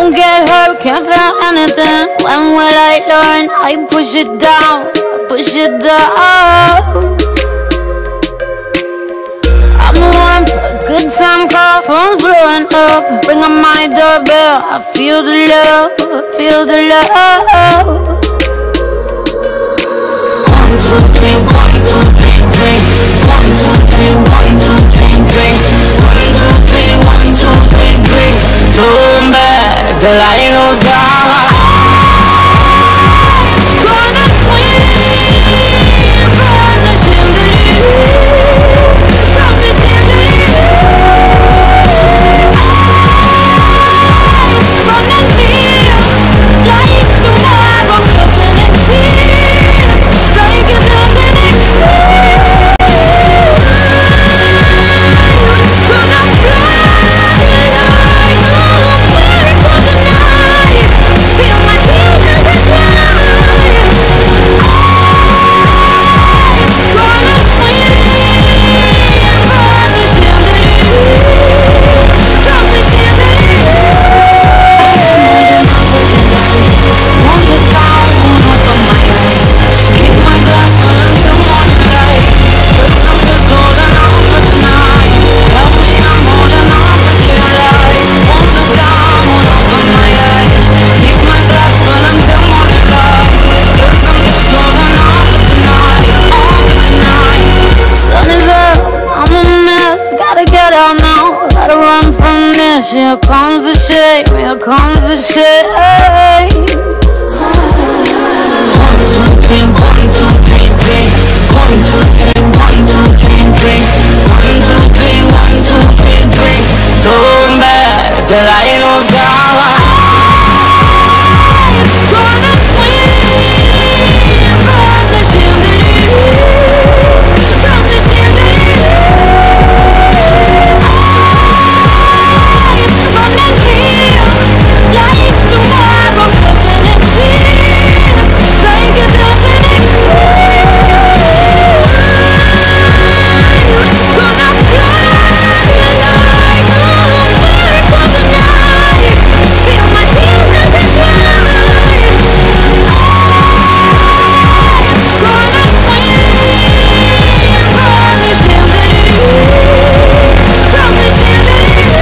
Won't get hurt, can't feel anything. When will I learn? I push it down, push it down. I'm the one for a good time call, phone's blowing up. Ring on my doorbell, I feel the love, feel the love. 1, 2, 3, 1, 2, 3, 3. 1, 2, 3, 1, 2, 3, 3. 1, 2, 3, 1, 2, 3, 3. Turn back till I lose God. Gonna swim from the chandelier, from the chandelier. Gonna live like tomorrow doesn't exist, like it doesn't exist. Gonna fly like a bird for the night. Feel my tears as they slide. Gonna swim from the chandelier, from the chandelier. Won't look down, won't open my eyes. Keep my glass full until morning light. 'Cause I'm just holding on for tonight. Help me, I'm holding on for dear life. Won't look down, won't open my eyes. Keep my glass full until morning light. 'Cause I'm just holding on for tonight, on for tonight. Sun is up, I'm a mess. Gotta get out now, gotta run from this. Here comes the shame, here comes the shame. 1, 2, 3, 1, 2, 3, 3. 1, 2, 3, 1, 2, 3, 3. 1, 2, 3, 1, 2, 3, 3. Turn back till I lose God. Gonna swim from the chandelier, from the chandelier. Gonna live like tomorrow doesn't exist, like it doesn't exist. Gonna fly like a bird for the night. Feel my tears as they slide. Gonna swim from the chandelier, from the chandelier.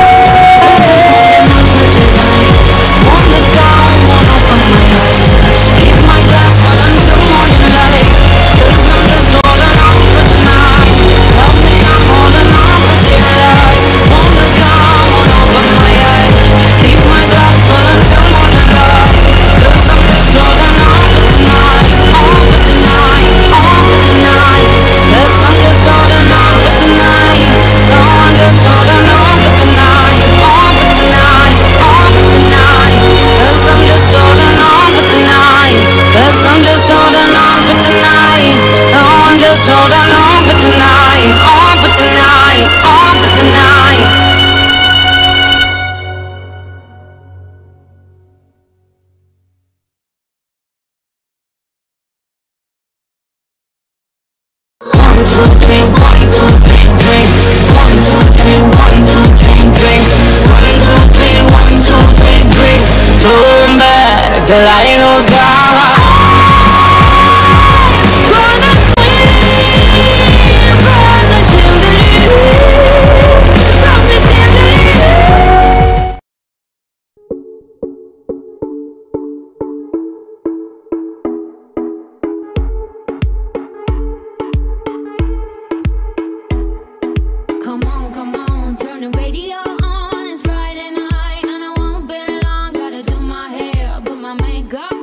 Won't look down, won't open my eyes. Keep my glass full until morning light. 'Cause I'm just holding on for tonight. Help me, I'm holding on for dear life. Won't look down, won't open my eyes. Keep my glass full until morning light. 'Cause I'm just holding on for tonight, on for tonight, on for tonight. 'Cause I'm just holding on for tonight. No, I'm just holding on for tonight, on for tonight, on for tonight. 'Cause I'm just holding on for tonight. 'Cause I'm just holding on for tonight. No, I'm just holding on for tonight, on for tonight, on for tonight. One, two, three, 1, 2, 3, 3. 1, 2, 3, 1, 2, 3, 3. 1, 2, 3, 1, 2, 3, 3. Turn back till I lose God. Gonna swim from the chandelier, from the chandelier. Come on, turn the radio on. It's Friday night and I won't be long. Gotta do my hair, put my makeup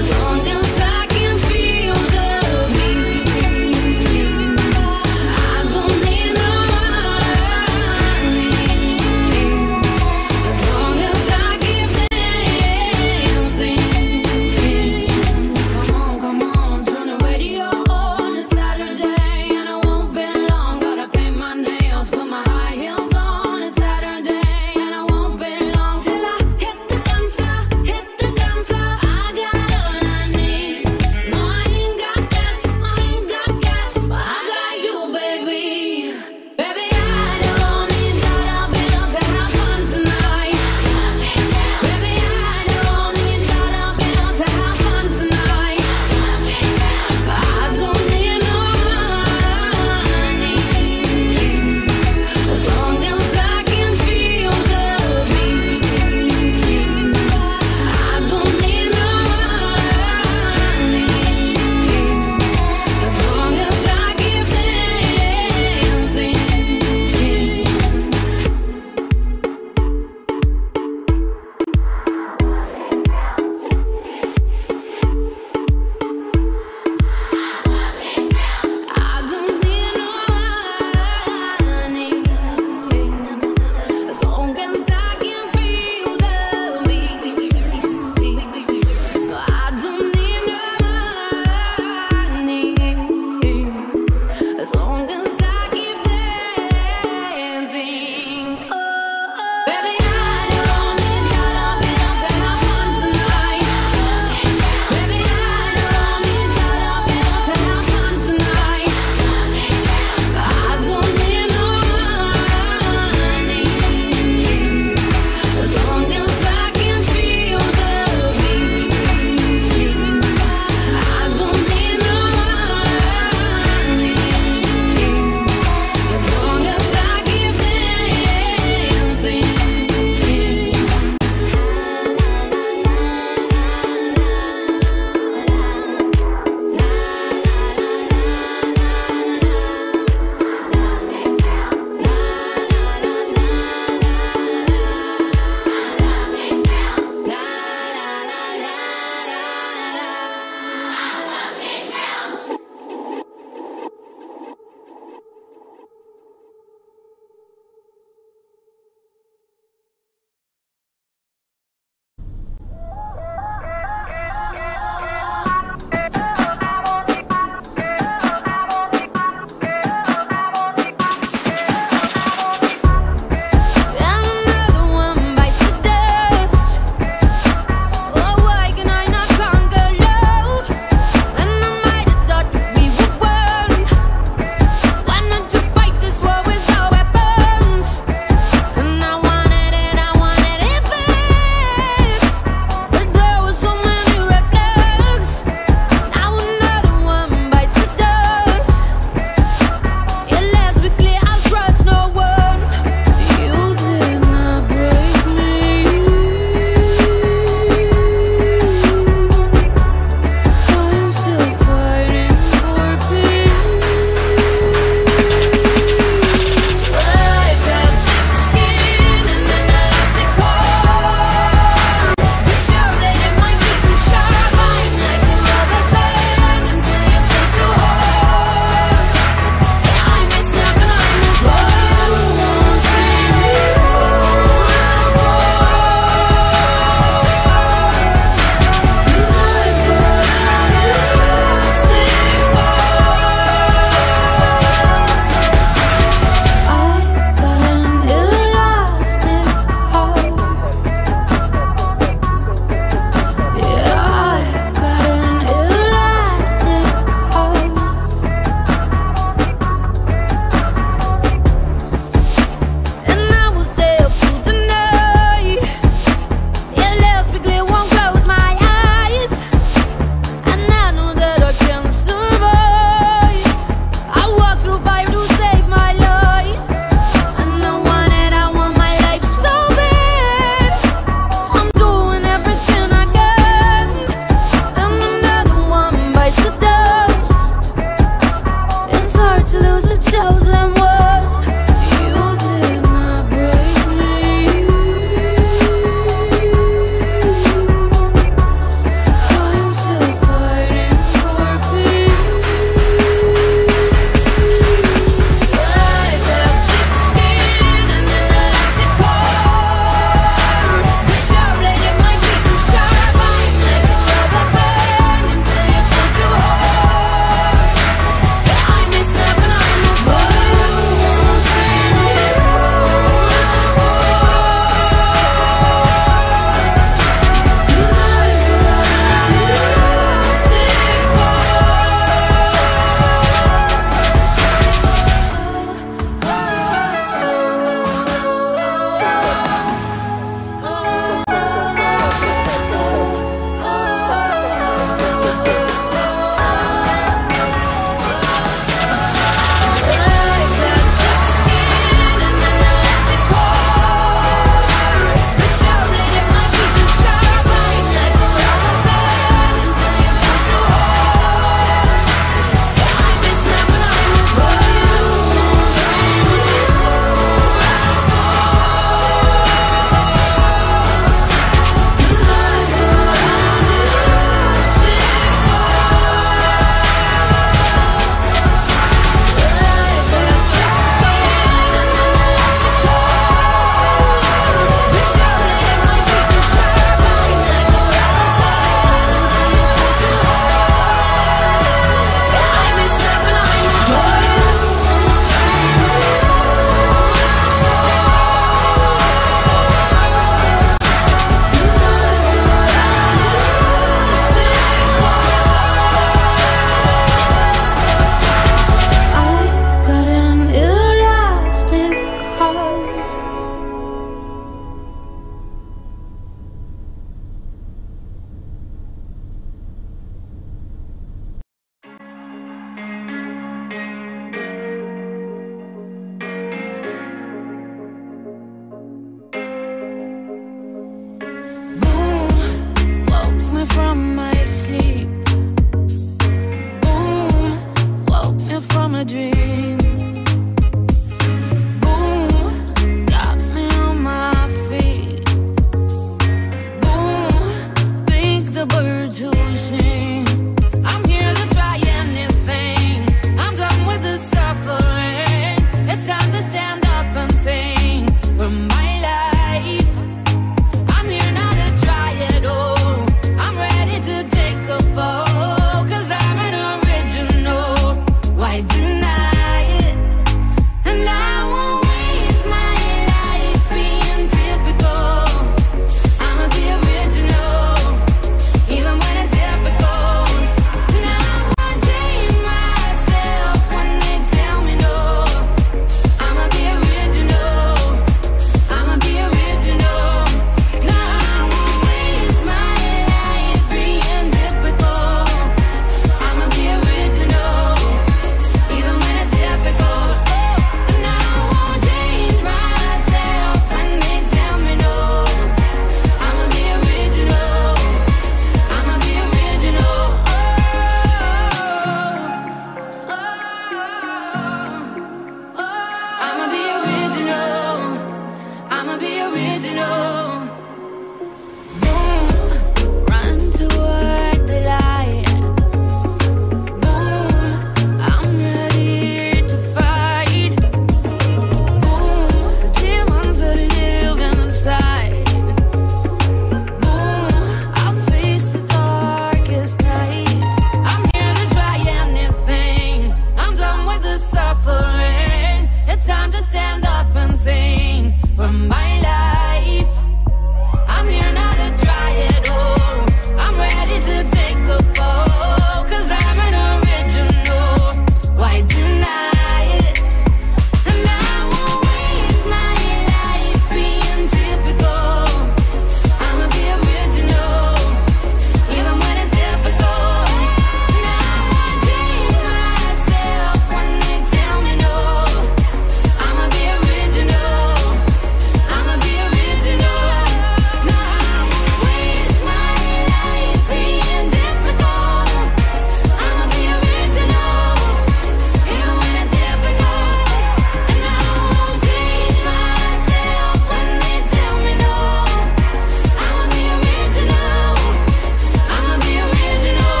from my life. I'm here now to try it all. I'm ready to take the fall, 'cause I'm an original. Why deny it? And I won't waste my life being typical. I'ma be original, even when it's difficult. And I won't take myself when they tell me no. I'ma be original, I'ma be original. No, I won't waste my life being difficult. I'ma be original, even when it's difficult. And I won't take myself when they tell me no. I'ma be original, I'ma be original.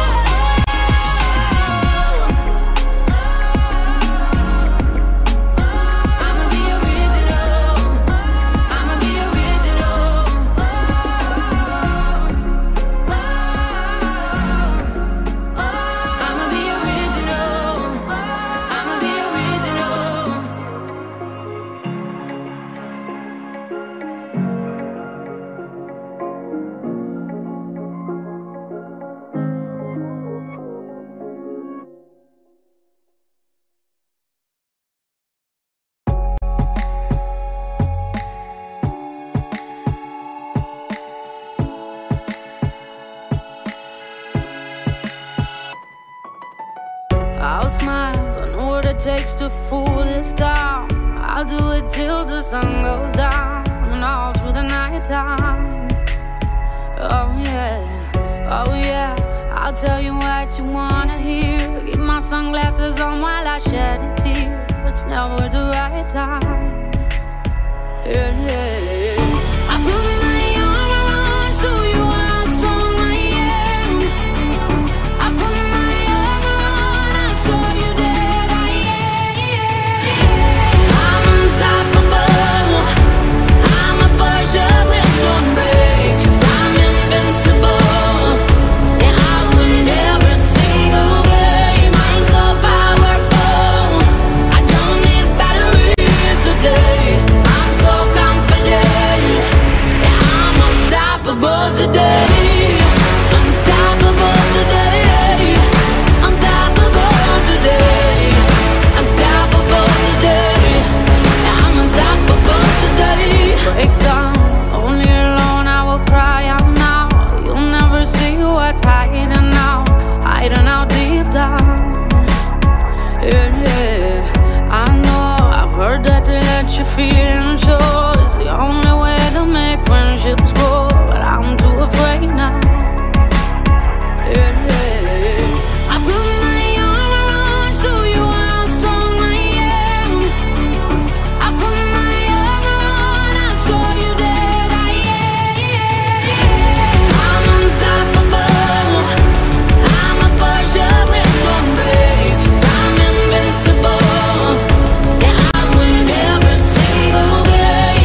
I'ma be original, I'ma be original. I'ma be original, I'ma be original. I'll smile, I know what it takes to fool this town. I'll do it till the sun goes down and all through the night time. Oh yeah, oh yeah, I'll tell you what you wanna hear. Keep my sunglasses on while I shed a tear. It's never the right time. Yeah, yeah, yeah. I put my arm around, show you how strong I am. I put my arm around, I'll show you that I am. I'm unstoppable, I'm a Porsche with no brakes. I'm invincible, yeah, I win every single game. I'm so powerful, I don't need batteries today. I'm so confident, yeah, I'm unstoppable today. Unstoppable today, unstoppable today, unstoppable today, yeah, I'm unstoppable today. Break down, only alone I will cry out now. You'll never see what's hiding out deep down. Yeah, yeah, I know, I've heard that to let you feel and show is the only way to make friendships grow, but I'm too afraid now. Yeah, yeah, yeah. I put my arm around, show you how strong I am. I put my arm around, I'll show you that I am. I'm unstoppable, I'm a Porsche with no brakes. I'm invincible, yeah, I win every single game.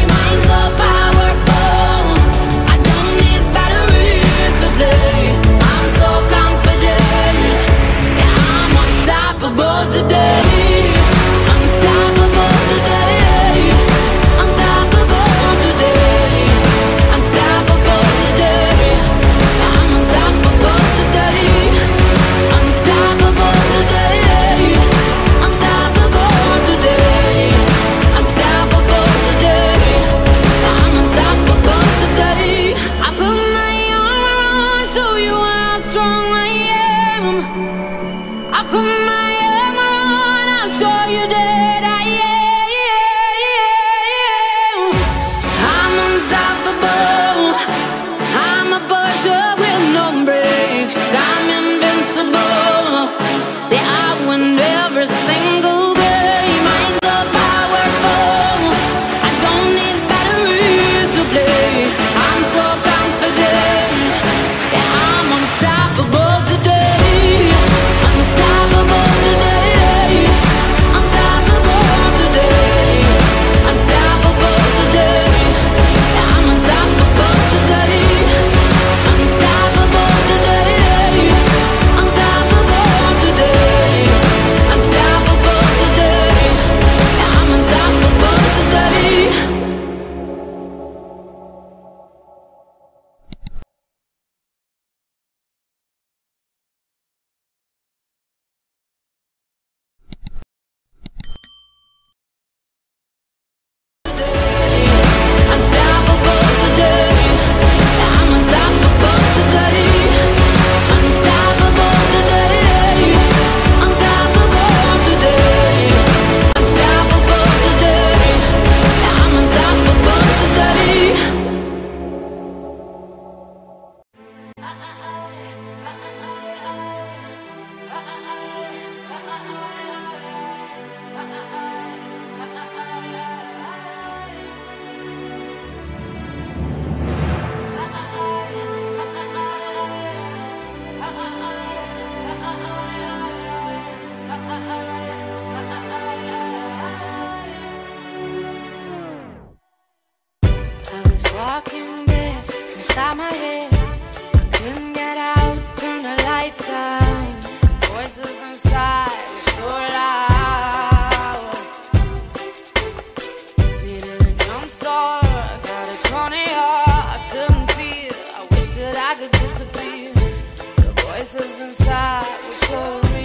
voices inside were so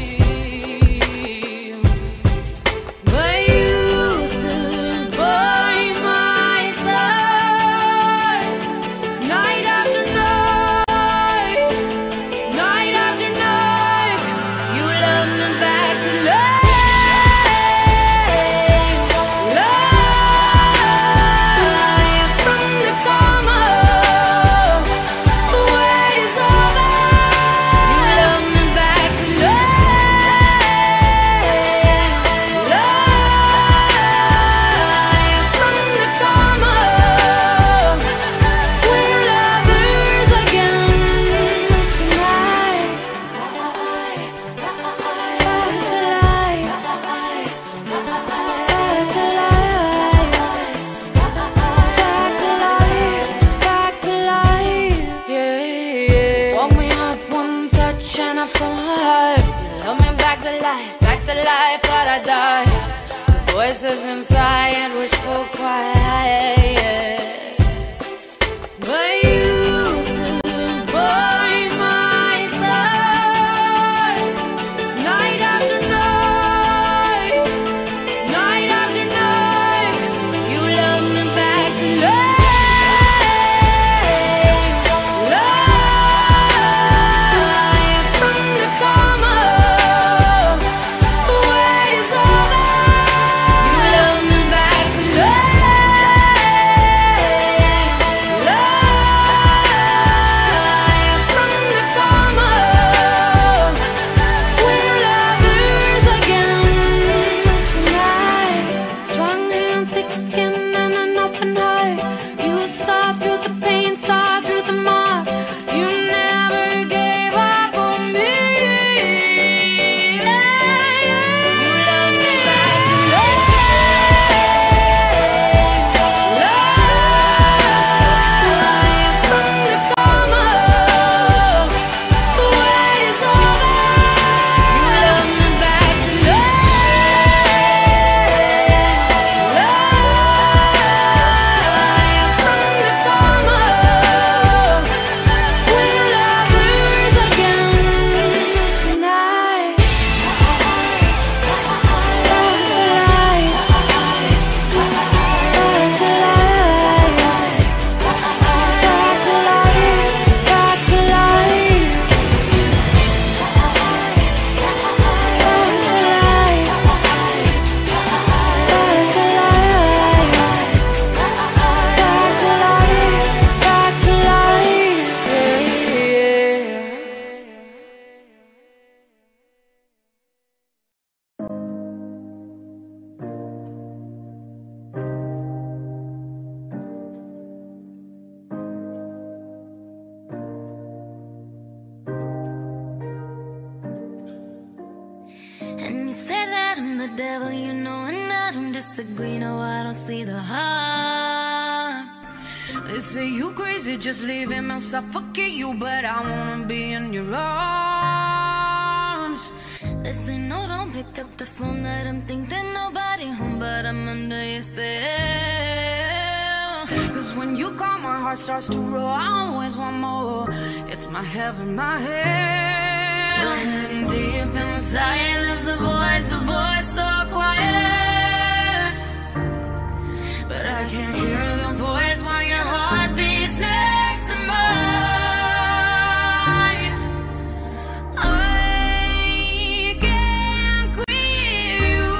real. But you stood by my side, night after night, night after night. You loved me back to life. Voices inside were so quiet, but you stood by my side, night after night, night after night. You loved me back to life. Devil, you know, and I don't disagree. No, I don't see the harm. They say you crazy, just leave him and suffocate you, but I wanna be in your arms. They say no, don't pick up the phone. Let them think that nobody home, but I'm under your spell. Cause when you call, my heart starts to roar. I always want more. It's my heaven, my hell. We're heading deep inside. There's a voice so quiet, but I can't hear the voice while your heart beats next to mine. I can't quit you.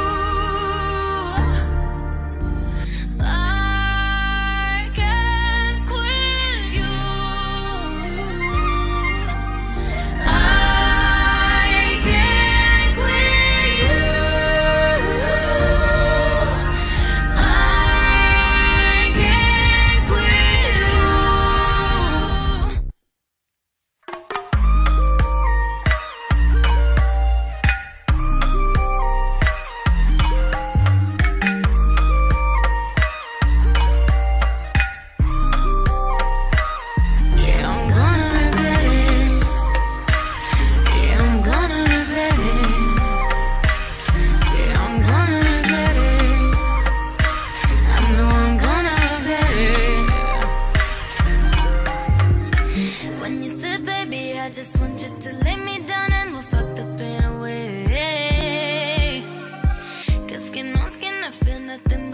I can't quit you. I can't quit you.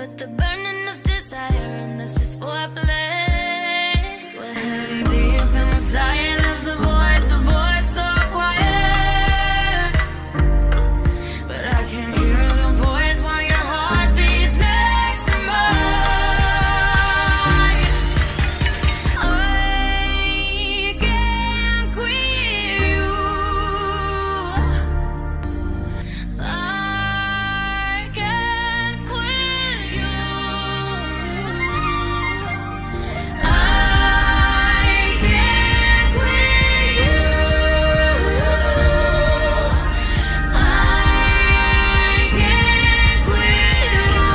but the burning of desire, and that's just foreplay. We're heading deep inside, lives a voice so quiet, but I can't hear the voice while your heart beats next to mine. I can't quit you. I can't quit you. I can't quit you. I can't quit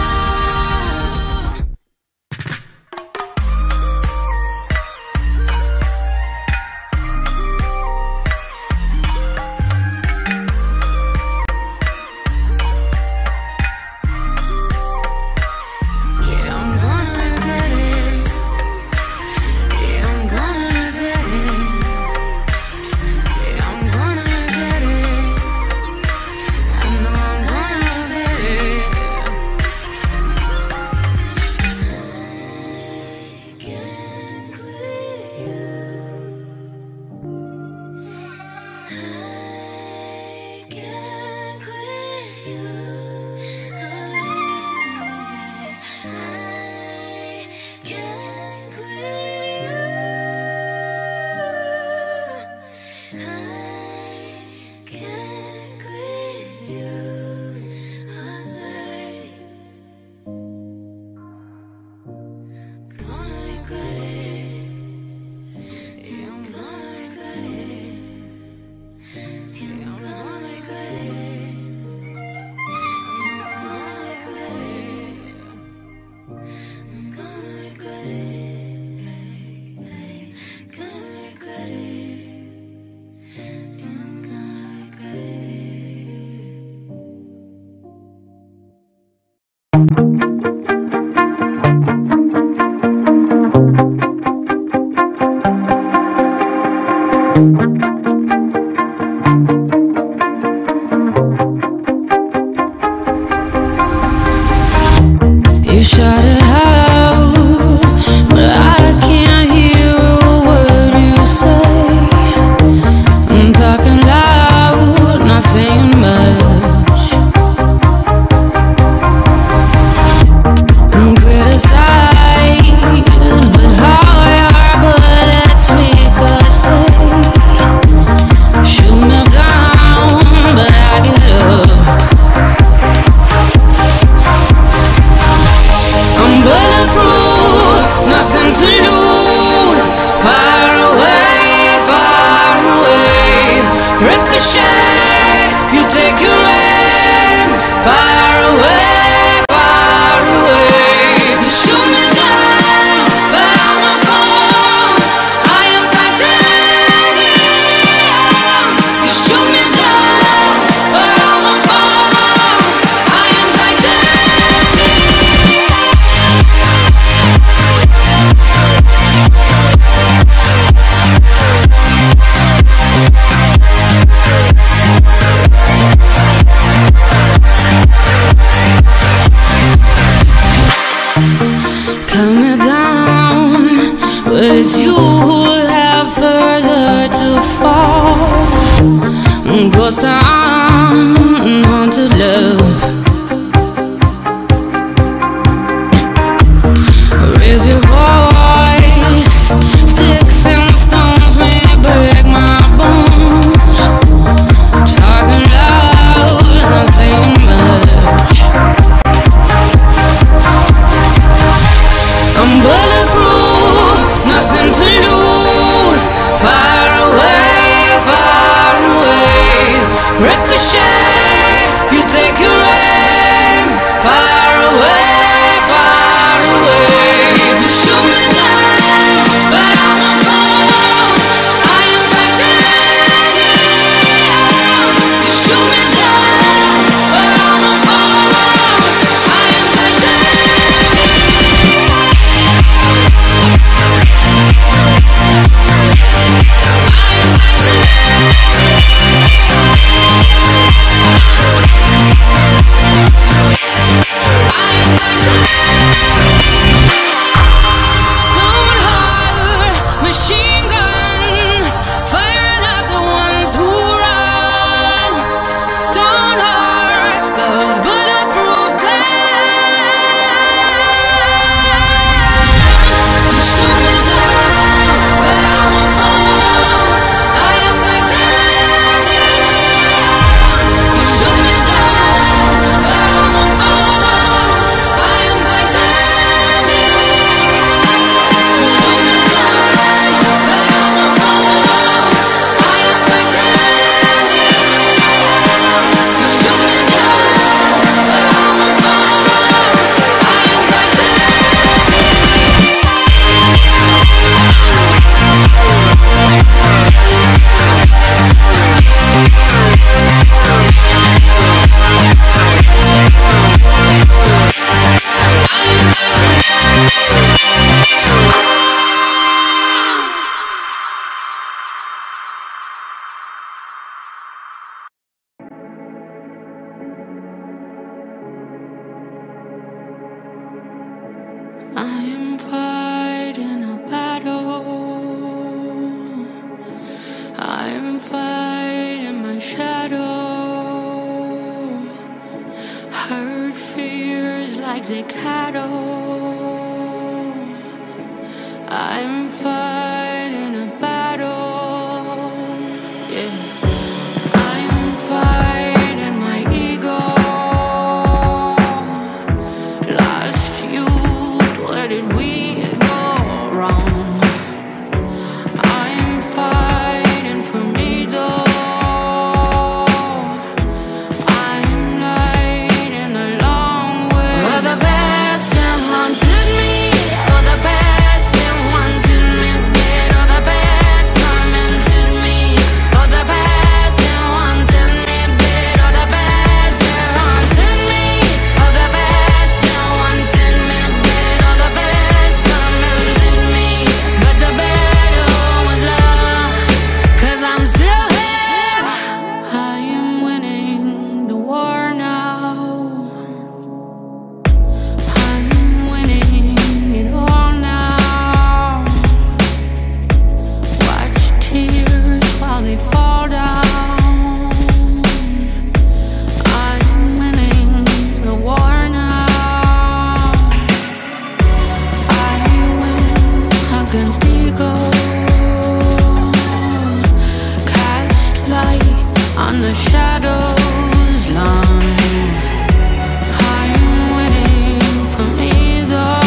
you. Yeah, I'm gonna regret it. Yeah, I'm gonna regret it. Yeah, I'm gonna regret it. I know I'm gonna regret it. I can't quit you. I can't quit you. I can't quit you. I can't quit you. Gonna regret it. Yeah, I'm gonna regret it. Yeah, I'm gonna regret it. I'm gonna regret it. I'm gonna regret it. Gonna regret it. Yeah, I'm gonna regret it. You shout it out, but I can't hear a word you say. I'm talking loud, not saying much. I'm criticized, but how your bullets ricochet. Shoot me down, but I get up. I'm bulletproof, nothing to lose. Far away, ricochet. You take your aim. Far away, you shoot me down, but I won't fall. I am titanium. You shoot me down, but I won't fall. I am cut me down, but it's you who have further to fall. Ghost town, haunted love. Raise your voice, sticks and stones may break my bones. Talking loud, not saying much. I'm bulletproof, nothing to lose. Far away, ricochet. You take your aim. Far away. You shoot me down, but I won't fall. I am titanium. You shoot me down, but I won't fall. I am titanium. I'm fighting a battle. I'm fighting my shadow. Hurt fears like the cattle. I'm fighting a battle. Yeah. I'm fighting my ego. Lost youth, where did we go wrong? I'm fighting for me though. I'm lighting a long way. For the past and haunted me. For the past and wanted me dead. For the past tormented me. For the past and wanted me dead. For the past and haunted me. For the past and wanted me dead. For the past tormented me. But the battle was lost, 'cause I'm still here. I am winning the war now. I'm winning it all now. Watch tears while they fall down. I'm winning the war now. I win against ego. Cast light on the shadows line. I'm winning from either.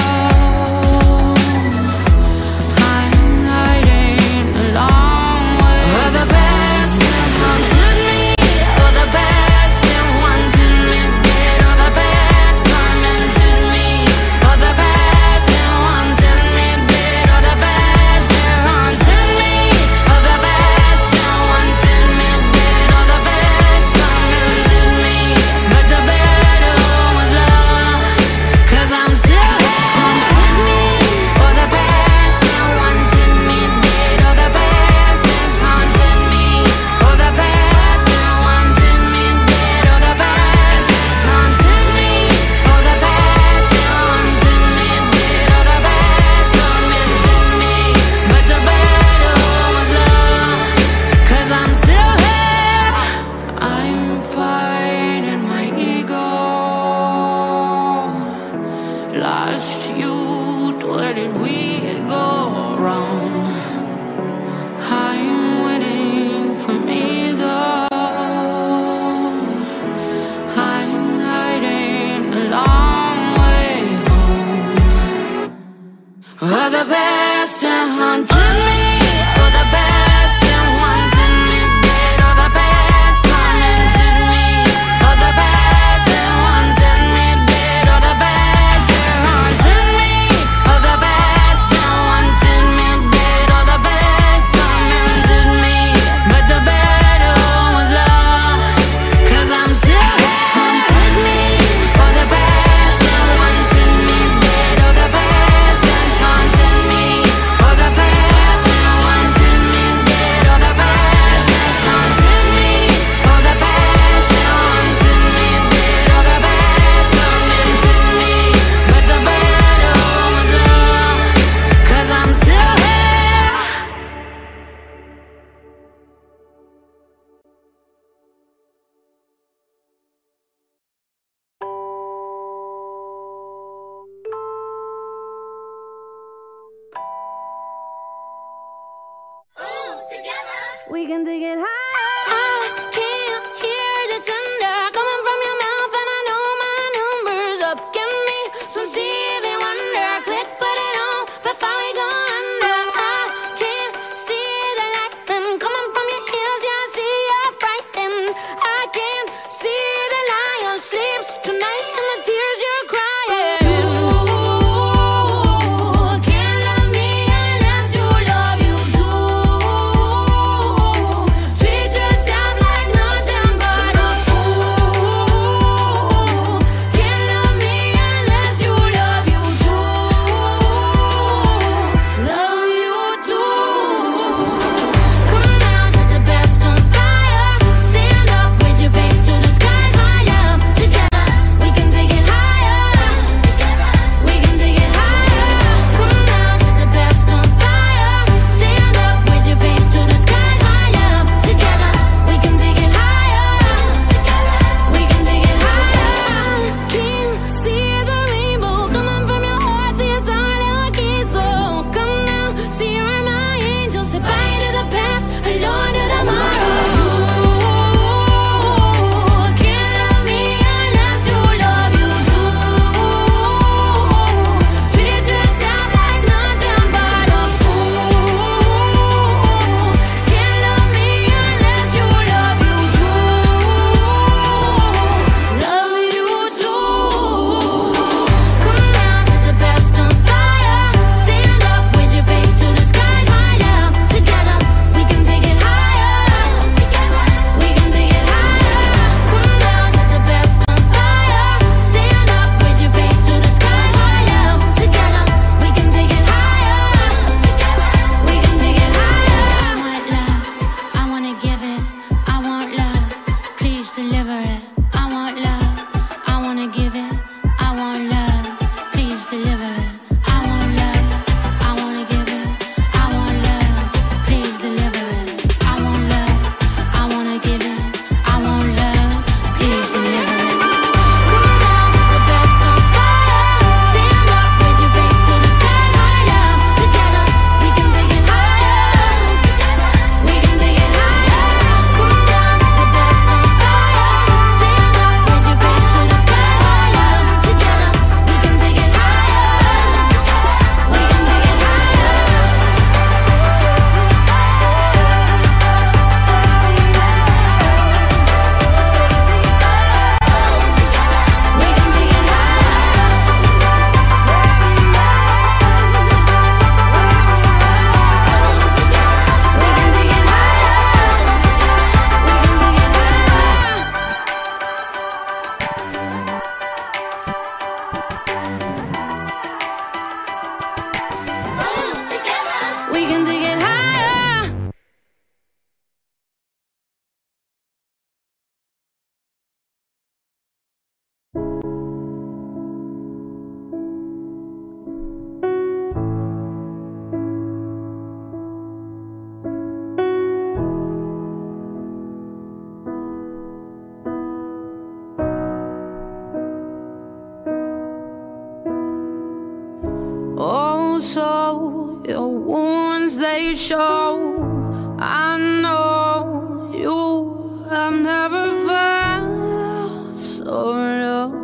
I'm lighting a long way. For the past and haunted me. For the past and wanted me dead. For the past tormented me. For the past and wanted me dead. For the past and haunted me. For the past and wanted me dead. For the past tormented me. But the battle was lost, 'cause I'm still here. Haunted me. For the past and wanted me dead. For the past has haunted me. For the past and wanted me dead. For the past has haunted me. For the past and wanted me dead. For the past tormented me. But the battle was lost, 'cause I'm still here. I'm fighting my ego. Lost youth, where did we go wrong? I'm winning from either. I'm lighting a long way home. For the past and haunted me. For the past and wanted me dead. For the past tormented me. For the past and wanted me dead. For the past has haunted me. For the past and wanted me dead. For the past tormented me. But the battle was lost, 'cause I'm still here. Haunted me. For the past and wanted me dead. For the past has haunted me. For the past and wanted me dead. For the past has haunted me. For the past and wanted me dead. For the past tormented me. But the battle was lost, 'cause I'm still here. We can take it high. I can't hear the thunder coming from your mouth, and I know my number's up. Give me some Stevie Wonder. Click, put it on before we go under. I can't see the lightning coming from your ears. Yeah, I see you're frightened. I can't see the lion sleeps tonight and the tears you're crying. Ooh, can't love me unless you love you too. Treat so your wounds they show. I know you have never felt so low.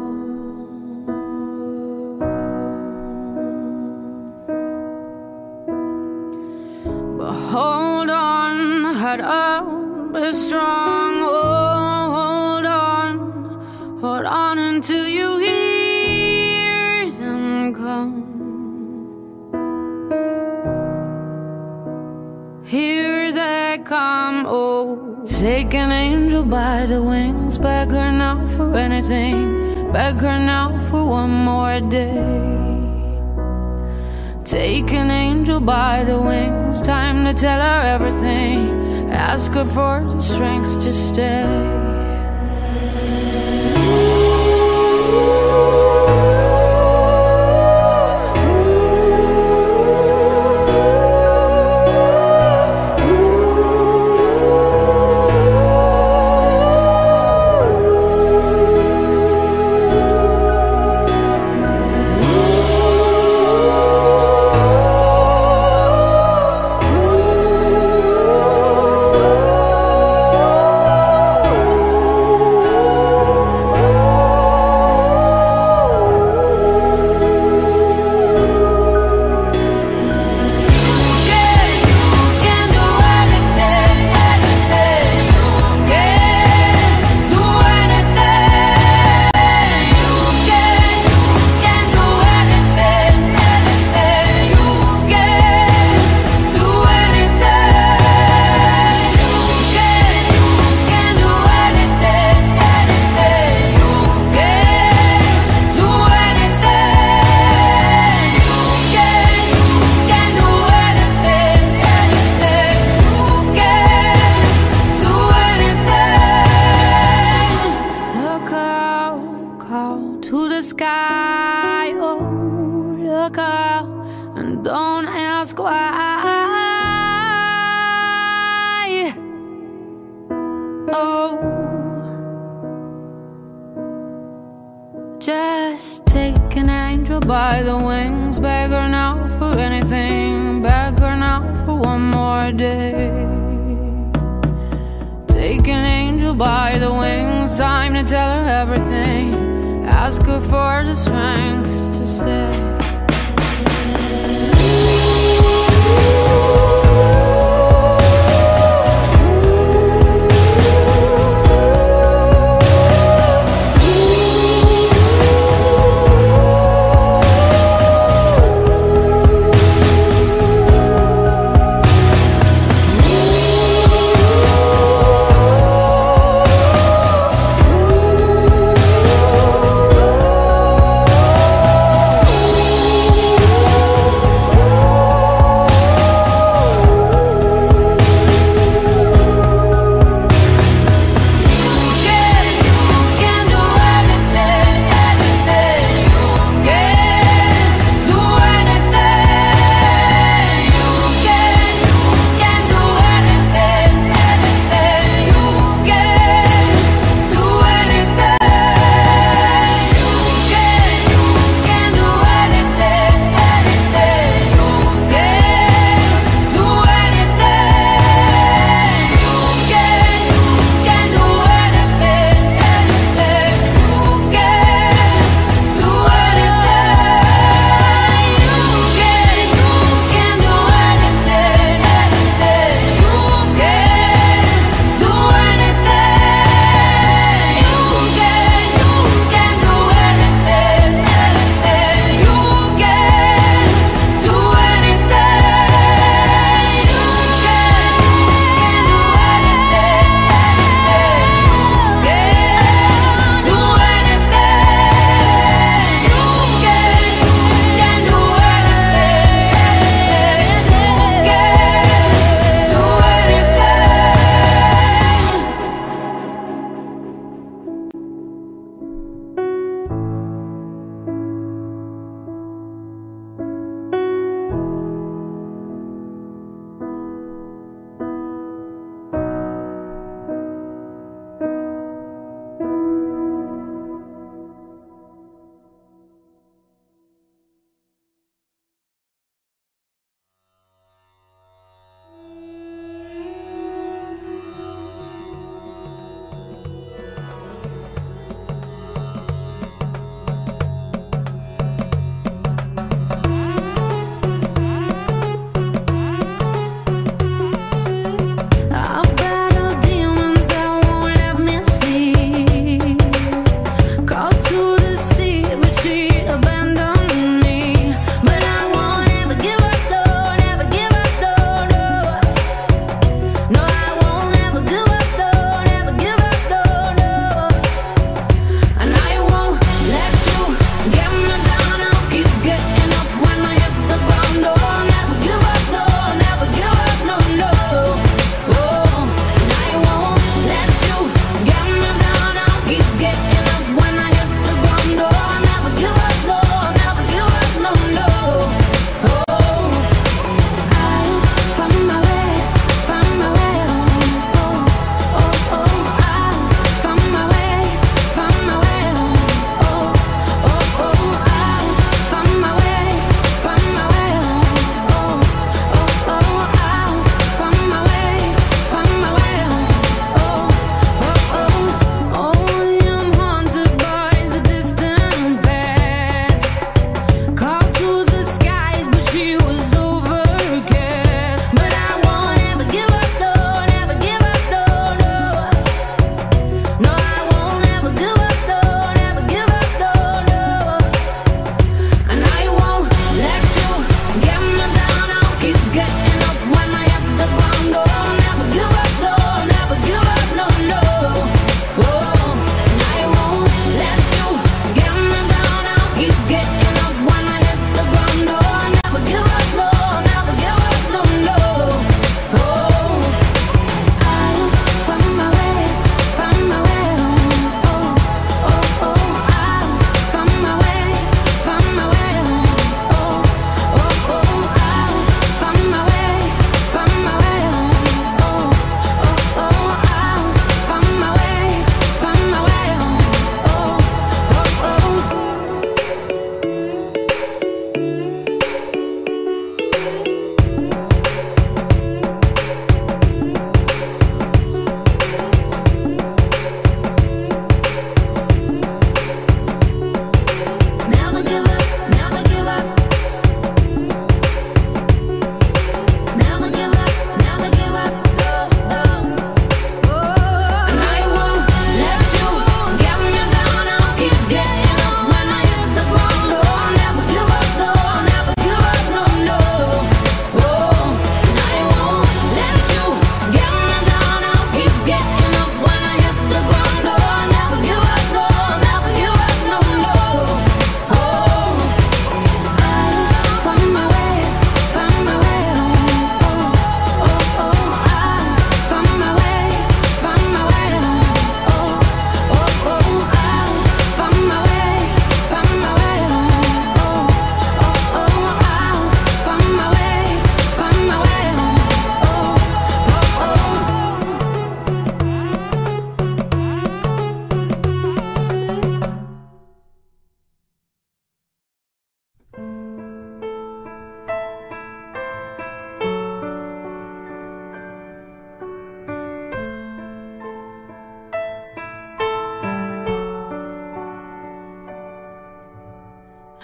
But hold on, head up, be strong. Hold on until you hear them come. Here they come, oh. Take an angel by the wings. Beg her now for anything. Beg her now for one more day. Take an angel by the wings. Time to tell her everything. Ask her for the strength to stay. To the sky, oh, look up and don't ask why. Oh, just take an angel by the wings. Beg her now for anything. Beg her now for one more day. Take an angel by the wings. Time to tell her everything. Ask her for the strength to stay.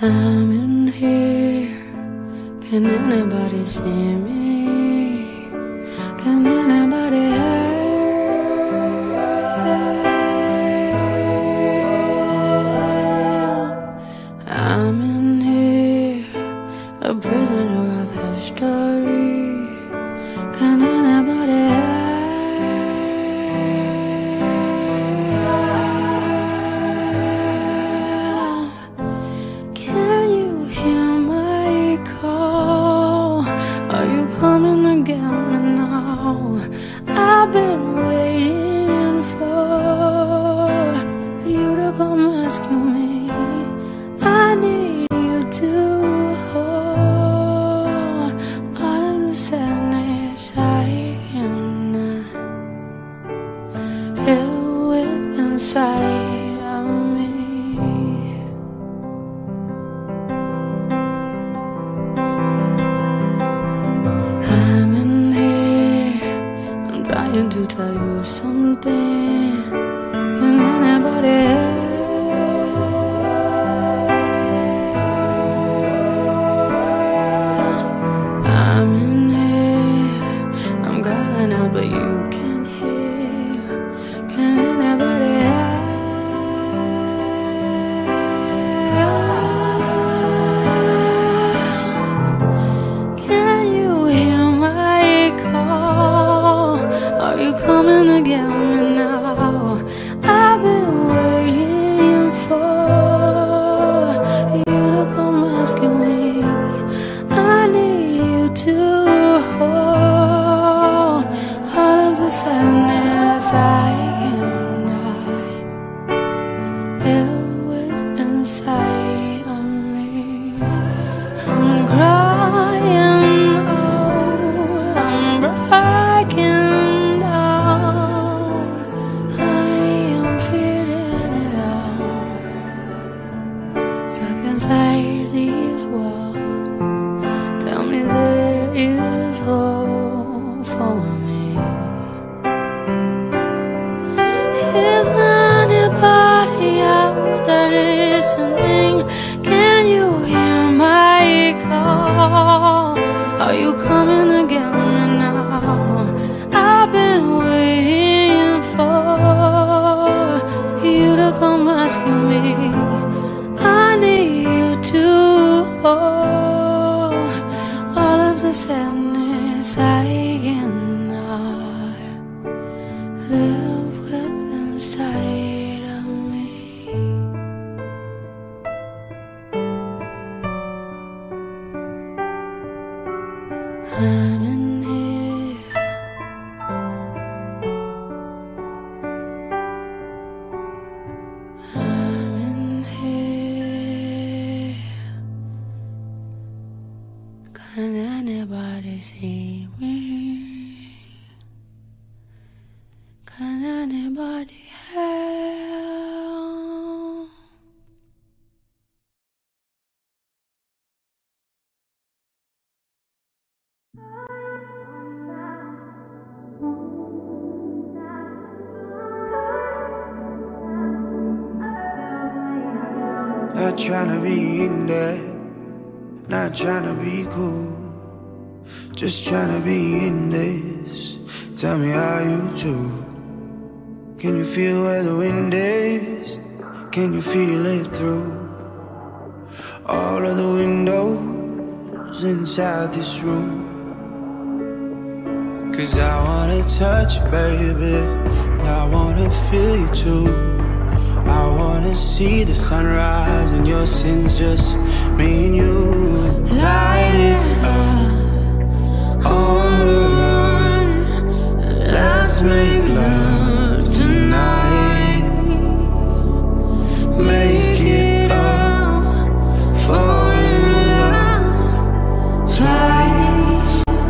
I'm in here. Can anybody see me? Can anybody help? I'm in here, a prisoner of history. Can anybody help? Can you hear my call? Are you coming to get me now? I've been waiting for you to come rescue me. I need you to hold all of the sadness I cannot deal with inside of me. I'm in here, I'm trying to tell you something. Can anybody help? I'm in here, I'm calling out but you can't hear. Can anybody help? Can you hear my call? Are you coming to get me now? I've been waiting for you to come rescue me. I need you to hold all of the sadness I cannot deal with inside of me. I'm crying out, I'm breaking down. I am feeling it all, stuck inside these walls. Tell me there is hope for me. Is anybody out there listening? Can you hear my call? Are you coming to get me now? I've been waiting for you to come rescue me. I need you to hold all of the sadness I cannot live with inside of me. I'm in here, I'm in here. Can anybody see me? Can anybody help? Not tryna be in there, not tryna be cool, just tryna be in this. Tell me how you do. Can you feel where the wind is? Can you feel it through all of the windows inside this room? 'Cause I wanna touch you, baby, and I wanna feel you too. I wanna see the sunrise and your sins, just me and you. Light it up on the run. Let's make love tonight. Make it up, fall in love twice.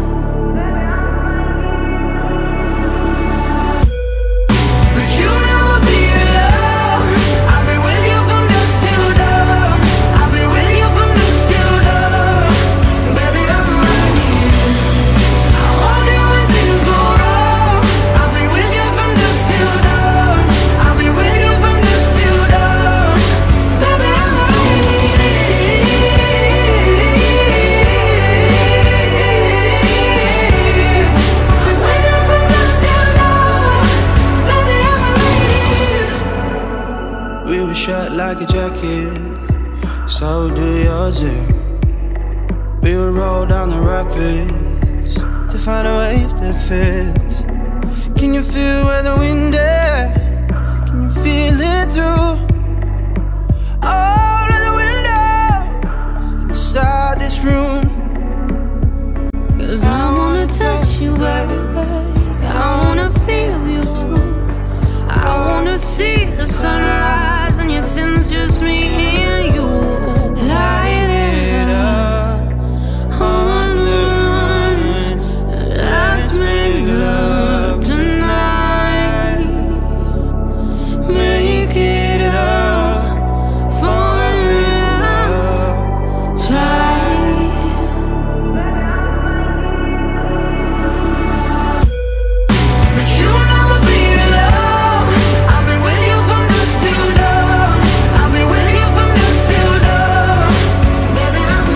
But you never be alone. I've been with you from dusk till dawn. I've been with you from dusk till dawn. best to find a wave that fits. Can you feel where the wind is? Can you feel it through all of the windows inside this room? 'Cause I wanna touch you, baby. I wanna feel you too. I wanna see the sunrise and your sins, just me and you. Light it up on the run. Let's make love tonight. Make it up for love. Try. But you'll never be alone. I've been with you from dusk till dawn. I've been with you from dusk till dawn. Baby, I'm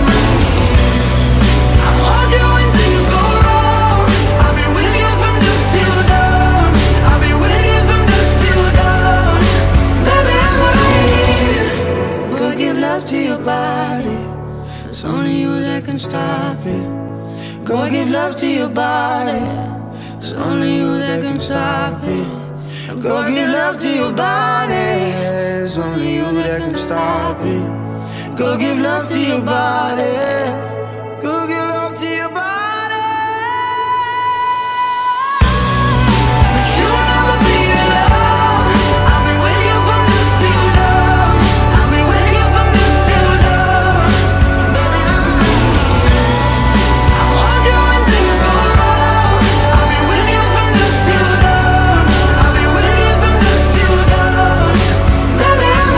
hold you when things go wrong. I've been with you from dusk till dawn. I've been with you from dusk till dawn. Baby, I'm right. Go give love to your body. It's only you that can stop it. Go give love to your body. It's only you that can stop it. Go give love to your body. It's only you that can stop it. Go give love to your body. Go give love to your body. But you'll never be alone. I've been with you from dusk till dawn. I've been with you from dusk till dawn. Baby, I'll hold you when things go wrong. I've been with you from dusk till dawn. I've been with you from dusk till dawn. Baby, I'm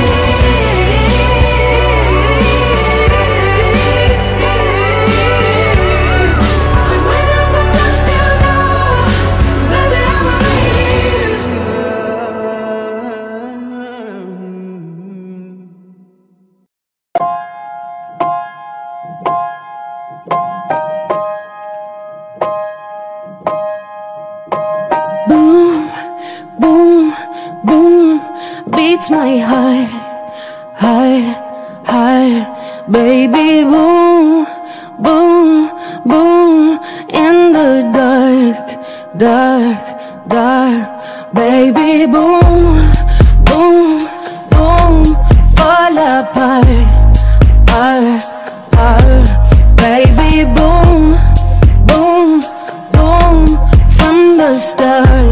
Boom, boom, boom, beats my heart, heart, heart, baby. Boom, boom, boom, in the dark, dark, dark, baby. Boom, boom, boom, fall apart, baby. Boom, boom, boom, from the start.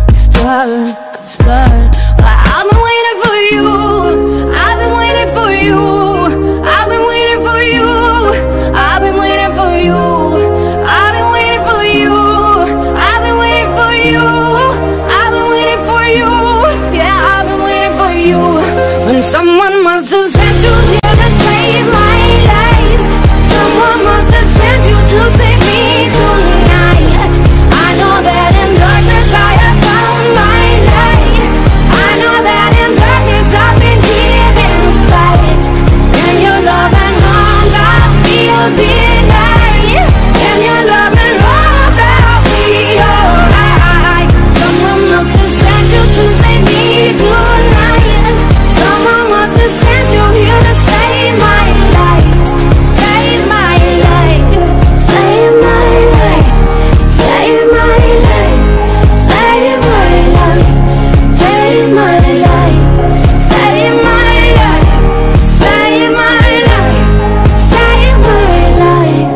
I've been waiting for you. I've been waiting for you. I've been waiting for you. I've been waiting for you. I've been waiting for you. I've been waiting for you. I've been waiting for you. Yeah, I've been waiting for you. When someone must have sent you here to save my life. Someone must have sent you to save me tonight. I know that in darkness I have found my light. I know that in darkness I've been given sight. In your loving arms I feel delight. In your loving arms I'll be alright. Someone must have sent you to save me tonight. Someone must have sent you here to save my life. Save my life. Save my life. Save my life. Save my life. Save my life. Save my life. Save my life. Save my life.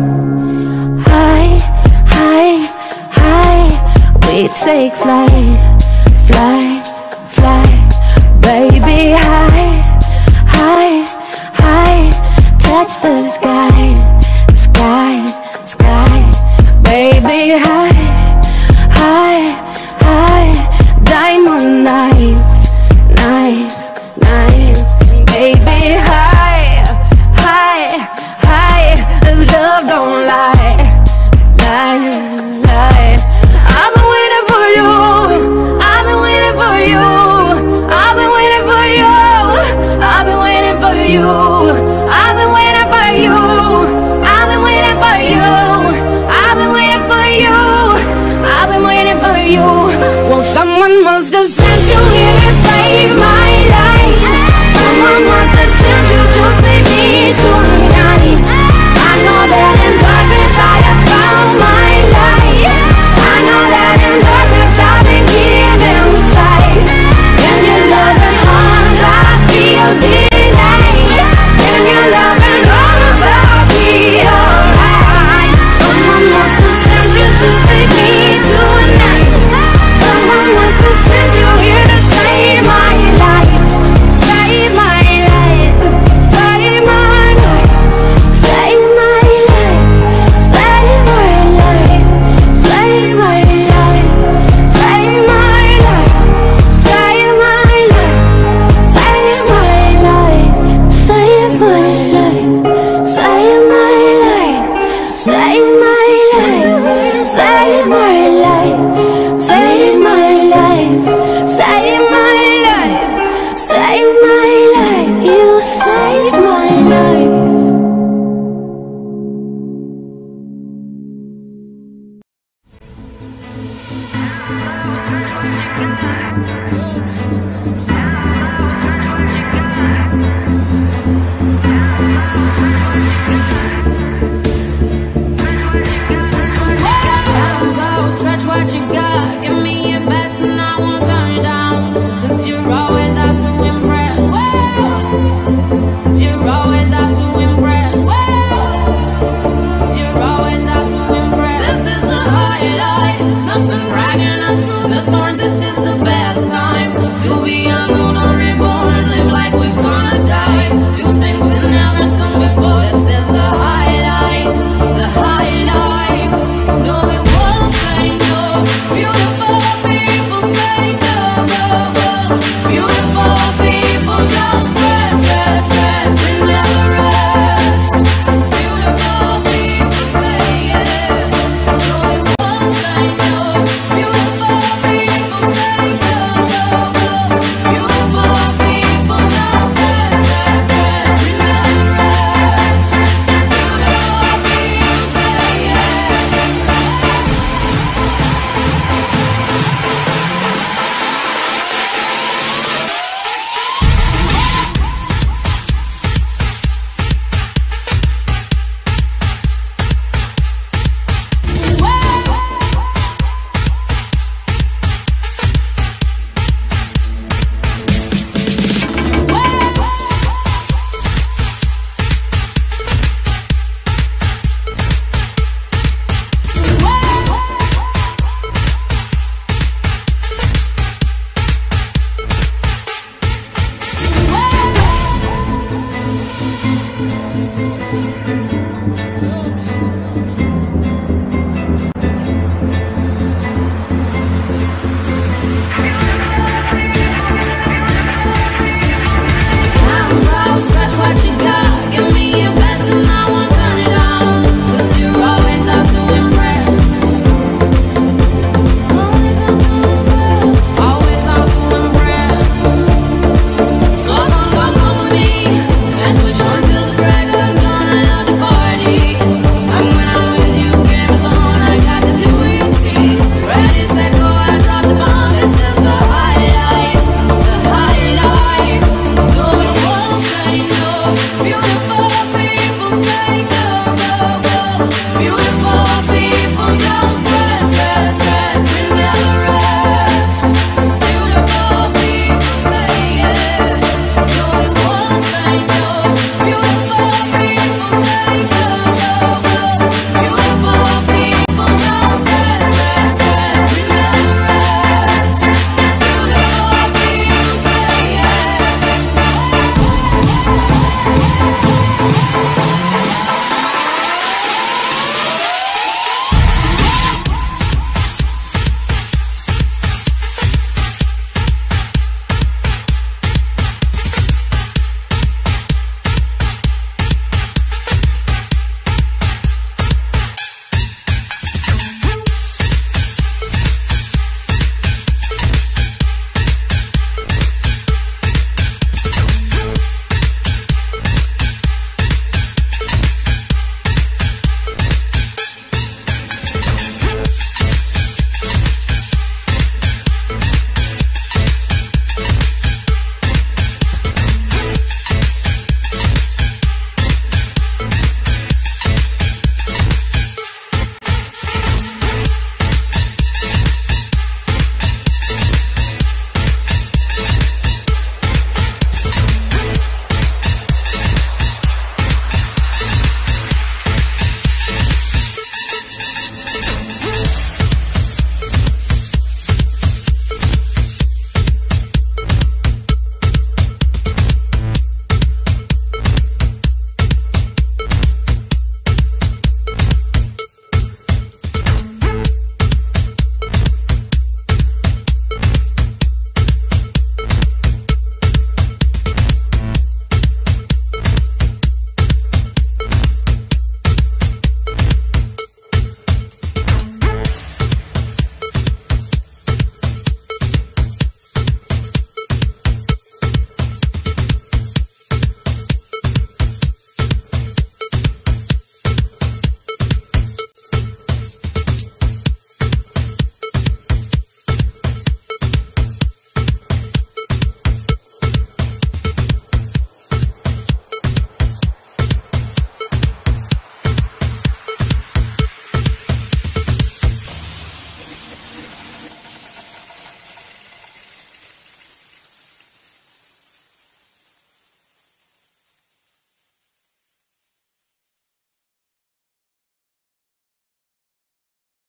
High, high, high, we take flight, fly, fly, baby. High, high, high, touch the sky, sky, sky, baby. High, high, high, diamond nights, nights, nights, baby. High, high, high, this love don't lie, lie, lie. I've been waiting for you. I've been waiting for you. I've been waiting for you. I've been waiting for you. I've been waiting for you. I've been waiting for you. I've been waiting for you. I've been waiting for you. Well, someone must have